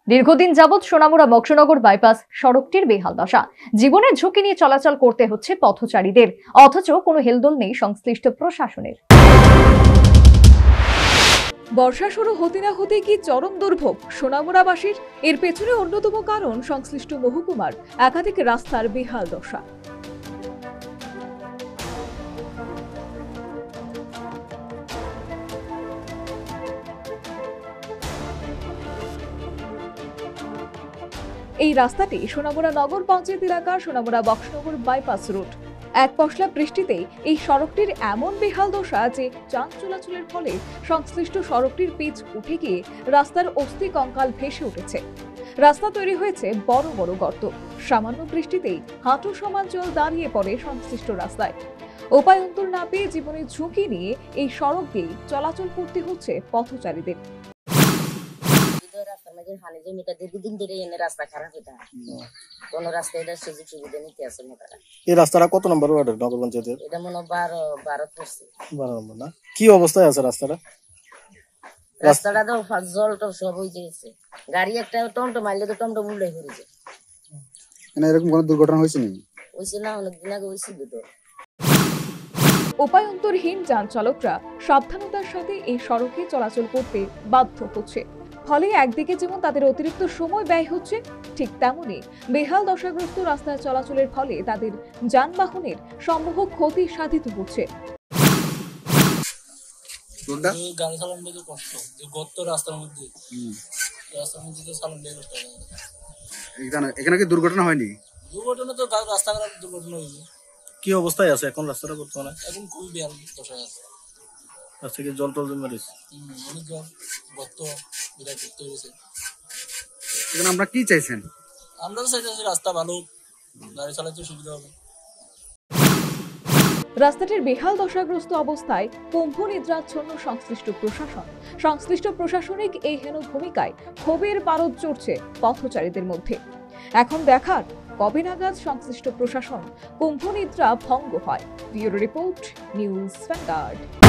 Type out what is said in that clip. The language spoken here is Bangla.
দীর্ঘদিন যাবৎ সোনামুড়া বক্সনগর বাইপাস সড়কটির বেহাল দশা। জীবনের ঝুঁকি নিয়ে চলাচল করতে হচ্ছে পথচারীদের, অথচ কোনো হেলদোল নেই সংশ্লিষ্ট প্রশাসনের। বর্ষা শুরু হতে না হতে কি চরম দুর্ভোগ সোনামুড়াবাসীর। এর পেছনে অন্যতম কারণ সংশ্লিষ্ট মহকুমার একাধিক রাস্তার বেহাল দশা। এই রাস্তাটি সোনামুড়া নগর পঞ্চায়েত এলাকার সোনামুড়া বক্সনগর বাইপাস রুট। এক পশলা বৃষ্টিতেই এই সড়কটির এমন বেহাল দশা যে যান চলাচলের ফলে সংশ্লিষ্ট সড়কটির পিচ উঠে গিয়ে রাস্তার অস্থি কঙ্কাল ভেসে উঠেছে। রাস্তা তৈরি হয়েছে বড় বড় গর্ত। সামান্য বৃষ্টিতেই হাঁটু সমান জল দাঁড়িয়ে পড়ে সংশ্লিষ্ট রাস্তায়। উপায়ন্তর না পেয়ে জীবনের ঝুঁকি নিয়ে এই সড়ক দিয়ে চলাচল করতে হচ্ছে পথচারীদের। এই রাস্তাটা কত নম্বর ওয়ার্ডের নগর পঞ্চায়েতের? এটা মনে হয় 12 পড়ছে। 12 নম্বর না? কি অবস্থায় আছে রাস্তাটা? রাস্তাটা তো জল টল সব হয়ে গেছে। গাড়ি একটা টমটম মারলে তো টমটম উল্টে পড়ে যায়। মানে এরকম কোনো দুর্ঘটনা হয়েছে নাকি? হয়েছে না, অনেকদিন আগে হয়েছিল তো। উপায়ন্তরহীন যান চালকরা সাবধানতার সাথে এই সড়কে চলাচল করতে বাধ্য হচ্ছে। ফলে একদিকে যেমন তাদের অতিরিক্ত সময় ব্যয় হচ্ছে, ঠিক তেমনি বেহাল দশাগ্রস্ত রাস্তায় চলাচলের ফলে তাদের যানবাহনের সম্ভব ক্ষতি সাধিত হচ্ছে। গাড়ি চালানো তো কষ্ট, যে গর্ত রাস্তার মধ্যে তো চালানো কষ্ট হয়। এখানে কি দুর্ঘটনা হয়নি? দুর্ঘটনা তো রাস্তাঘাট দুর্ঘটনা হয়েছে। কি অবস্থায় আছে এখন রাস্তাটা বর্তমানে? এখন খুবই বেহাল দশায় আছে। রাস্তা কি জল টল জমে রয়েছে? অনেক জল, গর্ত বিরাট গর্ত হয়েছে। এখানে আমরা কি চাইছেন? আমরা তো চাইছি রাস্তা ভালো, গাড়ি চালাতে সুবিধা হবে। রাস্তাটির বেহাল দশাগ্রস্ত অবস্থায় কুম্ভ নিদ্রাচ্ছন্ন সংশ্লিষ্ট প্রশাসনিক এই হেন ভূমিকায় ক্ষোভের পারদ চড়ছে পথচারীদের মধ্যে। এখন দেখার কবে নাগাদ সংশ্লিষ্ট প্রশাসন কুম্ভ নিদ্রা ভঙ্গ হয়। Bureau report, News vanguard.